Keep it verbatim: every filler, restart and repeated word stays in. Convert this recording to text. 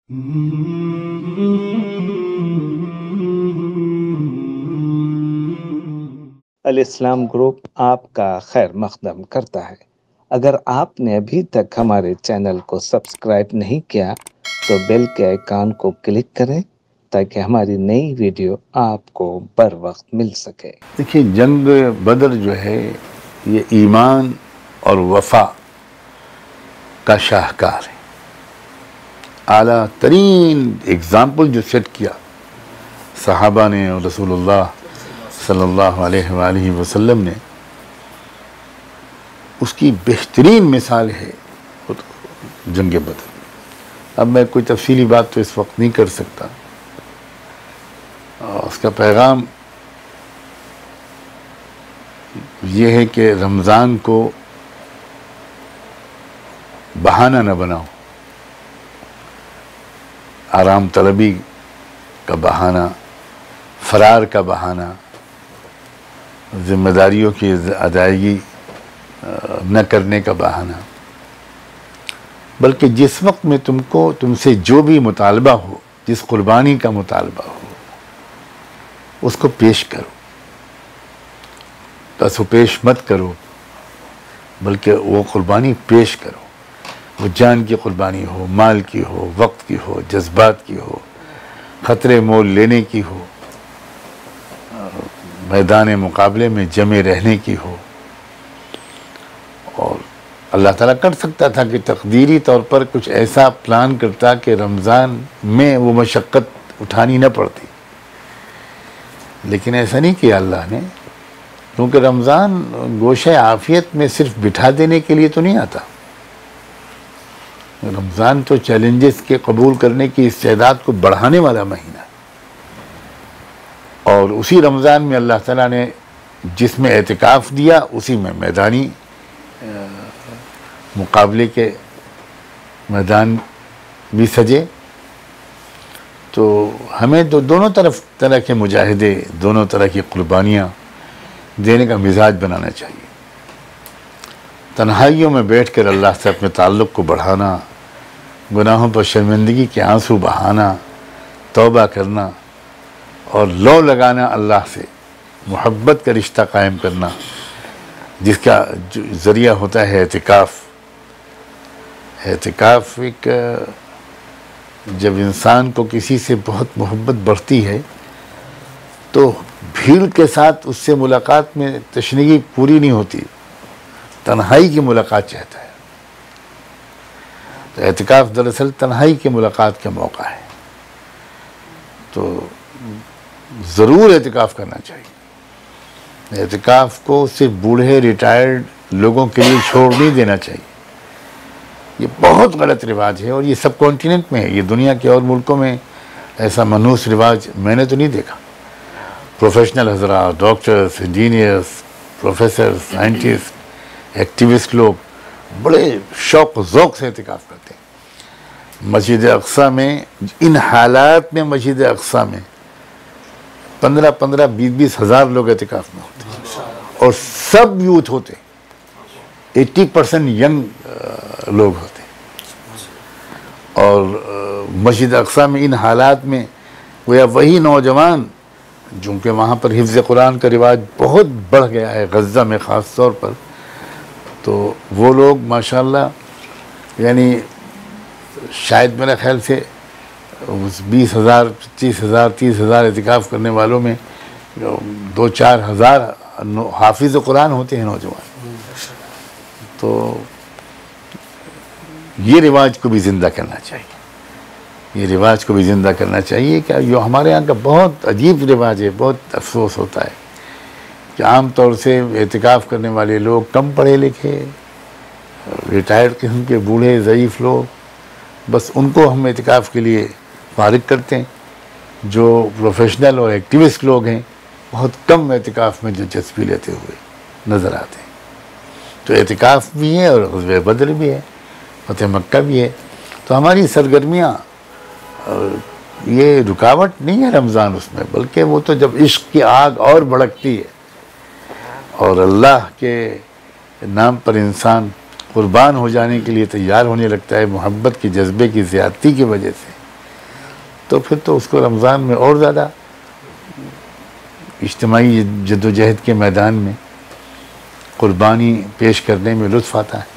الاسلام گروپ آپ کا خیر مقدم کرتا ہے۔ اگر آپ نے ابھی تک ہمارے چینل کو سبسکرائب نہیں کیا تو بیل کے آئیکن کو کلک کریں تاکہ ہماری نئی ویڈیو آپ کو بر وقت مل سکے۔ دیکھیے، جنگ بدر جو ہے یہ ایمان اور وفا کا شاہکار ہے۔ اعلیٰ ترین اگزامپل جو سیٹ کیا صحابہ نے اور رسول اللہ صلی اللہ علیہ وآلہ وسلم نے، اس کی بہترین مثال ہے جنگ بدر۔ اب میں کوئی تفصیلی بات تو اس وقت نہیں کر سکتا، اس کا پیغام یہ ہے کہ رمضان کو بہانہ نہ بناؤ، آرام طلبی کا بہانہ، فرار کا بہانہ، ذمہ داریوں کی ادائیگی نہ کرنے کا بہانہ، بلکہ جس وقت میں تم کو تم سے جو بھی مطالبہ ہو، جس قربانی کا مطالبہ ہو، اس کو پیش کرو۔ بس وہ پیش مت کرو، بلکہ وہ قربانی پیش کرو، وہ جان کی قربانی ہو، مال کی ہو، وقت کی ہو، جذبات کی ہو، خطرے مول لینے کی ہو، میدان مقابلے میں جمے رہنے کی ہو۔ اور اللہ تعالیٰ کر سکتا تھا کہ تقدیری طور پر کچھ ایسا پلان کرتا کہ رمضان میں وہ مشقت اٹھانی نہ پڑتی، لیکن ایسا نہیں کیا اللہ نے، کیونکہ رمضان گوشہ عافیت میں صرف بٹھا دینے کے لیے تو نہیں آتا۔ رمضان تو چیلنجز کے قبول کرنے کی استعداد کو بڑھانے والا مہینہ ہے، اور اسی رمضان میں اللہ تعالیٰ نے جس میں اعتکاف دیا، اسی میں میدانی مقابلے کے میدان بھی سجے۔ تو ہمیں تو دونوں طرف طرح کے مجاہدے، دونوں طرح کی قربانیاں دینے کا مزاج بنانا چاہیے۔ تنہائیوں میں بیٹھ کر اللہ سے اپنے تعلق کو بڑھانا، گناہوں پر شرمندگی کے آنسو بہانا، توبہ کرنا اور لو لگانا، اللہ سے محبت کا رشتہ قائم کرنا، جس کا ذریعہ ہوتا ہے اعتکاف۔ اعتکاف ایک جب انسان کو کسی سے بہت محبت بڑھتی ہے تو بھیڑ کے ساتھ اس سے ملاقات میں تشنگی پوری نہیں ہوتی، تنہائی کی ملاقات چاہتا ہے۔ تو اعتکاف دراصل تنہائی کی ملاقات کا موقع ہے، تو ضرور اعتکاف کرنا چاہیے۔ اعتکاف کو صرف بوڑھے ریٹائرڈ لوگوں کے لیے چھوڑ نہیں دینا چاہیے، یہ بہت غلط رواج ہے، اور یہ سب کانٹیننٹ میں ہے، یہ دنیا کے اور ملکوں میں ایسا منحوس رواج میں نے تو نہیں دیکھا۔ پروفیشنل حضرات، doctors, engineers, professor, scientist, activist لوگ بڑے شوق و ذوق سے اعتکاف کرتے ہیں۔ مسجد اقصیٰ میں ان حالات میں مسجد اقصیٰ میں پندرہ پندرہ بیس بیس ہزار لوگ اعتکاف میں ہوتے ہیں، اور سب یوتھ ہوتے ہیں، ایٹی پرسنٹ ینگ لوگ ہوتے ہیں۔ اور مسجد اقصیٰ میں ان حالات میں گویا وہی نوجوان، چونکہ وہاں پر حفظ قرآن کا رواج بہت بڑھ گیا ہے، غزہ میں خاص طور پر، تو وہ لوگ ماشاءاللہ یعنی شاید میرا خیال سے بیس ہزار پچیس ہزار تیس ہزار اعتکاف کرنے والوں میں دو چار ہزار حافظ قرآن ہوتے ہیں نوجوان۔ تو یہ رواج کو بھی زندہ کرنا چاہیے، یہ رواج کو بھی زندہ کرنا چاہیے کہ جو ہمارے یہاں کا بہت عجیب رواج ہے، بہت افسوس ہوتا ہے کہ عام طور سے اعتکاف کرنے والے لوگ کم پڑھے لکھے، ریٹائرڈ قسم کے بوڑھے ضعیف لوگ، بس ان کو ہم اعتکاف کے لیے فارغ کرتے ہیں۔ جو پروفیشنل اور ایکٹیوسٹ لوگ ہیں بہت کم اعتکاف میں دلچسپی لیتے ہوئے نظر آتے ہیں۔ تو اعتکاف بھی ہے اور غزوہ بدر بھی ہے، فتح مکہ بھی ہے، تو ہماری سرگرمیاں یہ رکاوٹ نہیں ہے رمضان اس میں، بلکہ وہ تو جب عشق کی آگ اور بھڑکتی ہے اور اللہ کے نام پر انسان قربان ہو جانے کے لیے تیار ہونے لگتا ہے محبت کے جذبے کی زیادتی کی وجہ سے، تو پھر تو اس کو رمضان میں اور زیادہ اجتماعی جد و جہد کے میدان میں قربانی پیش کرنے میں لطف آتا ہے.